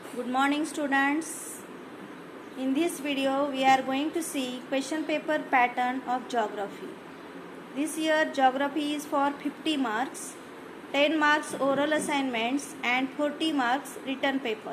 Good morning students. In this video we are going to see question paper pattern of geography. This year geography is for 50 marks, 10 marks oral assignments and 40 marks written paper.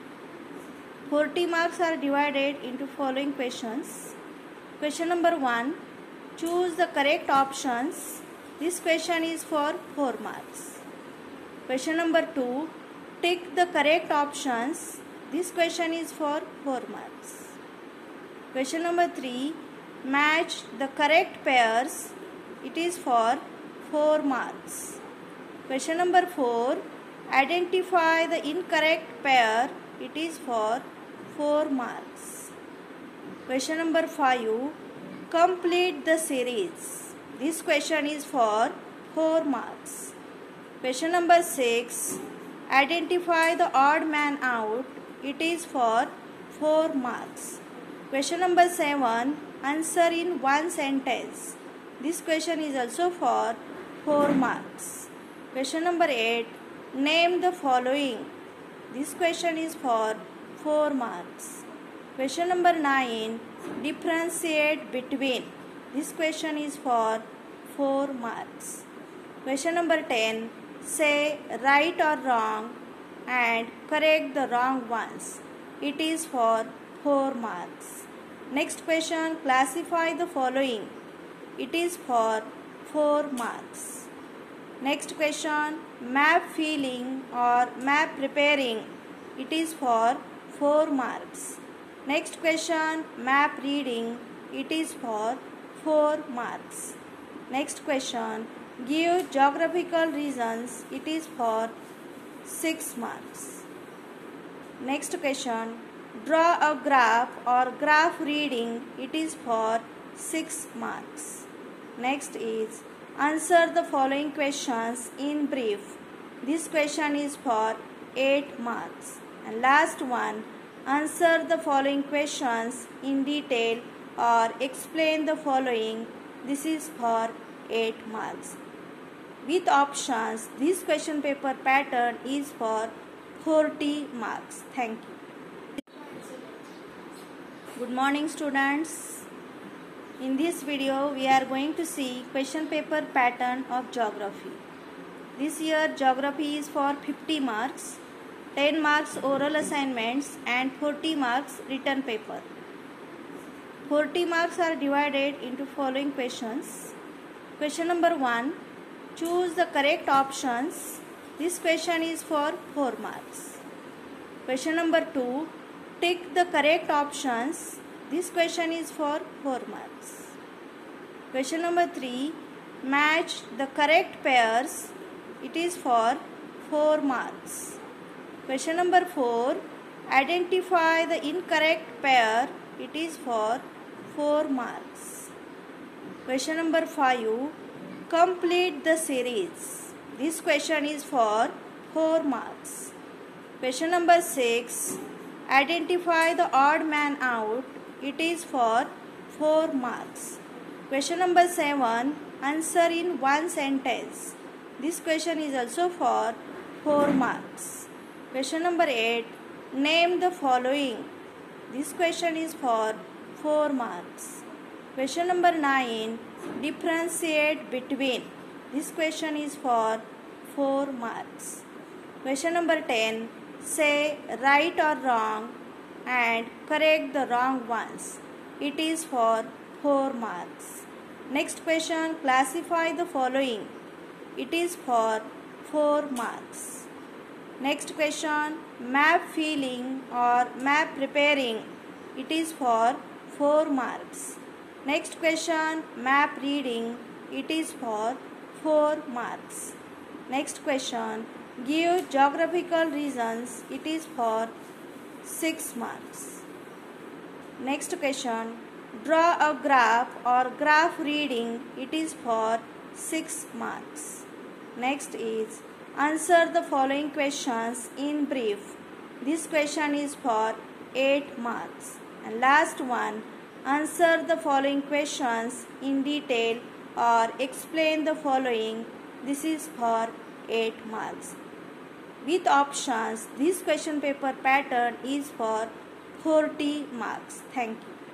40 marks are divided into following questions. Question number 1, choose the correct options. This question is for 4 marks. Question number 2, tick the correct options. This question is for 4 marks. Question number 3, match the correct pairs. It is for 4 marks. Question number 4, identify the incorrect pair. It is for 4 marks. Question number 5, complete the series. This question is for 4 marks. Question number 6, identify the odd man out. It is for 4 marks. Question number 7, answer in one sentence. This question is also for 4 marks. Question number 8, name the following. This question is for 4 marks. Question number 9, differentiate between. This question is for 4 marks. Question number 10, say right or wrong and correct the wrong ones. It is for 4 marks. Next question, classify the following. It is for 4 marks. Next question, map feeling or map preparing. It is for 4 marks. Next question, map reading. It is for 4 marks. Next question, give geographical reasons. It is for 6 marks. Next question, draw a graph or graph reading. It is for 6 marks. Next is answer the following questions in brief. This question is for 8 marks. And last one, answer the following questions in detail or explain the following. This is for 8 marks. With options, this question paper pattern is for 40 marks. Thank you. Good morning students. In this video we are going to see question paper pattern of geography. This year geography is for 50 marks, 10 marks oral assignments and 40 marks written paper. 40 marks are divided into following questions. Question number 1, choose the correct options. This question is for 4 marks. Question number 2, tick the correct options. This question is for 4 marks. Question number 3, match the correct pairs. It is for 4 marks. Question number 4, identify the incorrect pair. It is for 4 marks. Question number 5, complete the series. This question is for 4 marks. Question number 6, identify the odd man out. It is for 4 marks. Question number 7, answer in one sentence. This question is also for 4 marks. Question number 8, name the following. This question is for 4 marks. Question number 9, differentiate between. This question is for 4 marks. Question number 10, say right or wrong and correct the wrong ones. It is for 4 marks. Next question, classify the following. It is for 4 marks. Next question, map feeling or map preparing. It is for 4 marks. Next question, map reading. It is for 4 marks. Next question, give geographical reasons. It is for 6 marks. Next question, draw a graph or graph reading. It is for 6 marks. Next is answer the following questions in brief. This question is for 8 marks. And last one, answer the following questions in detail or explain the following. This is for 8 marks. with options. This question paper pattern is for 40 marks. Thank you.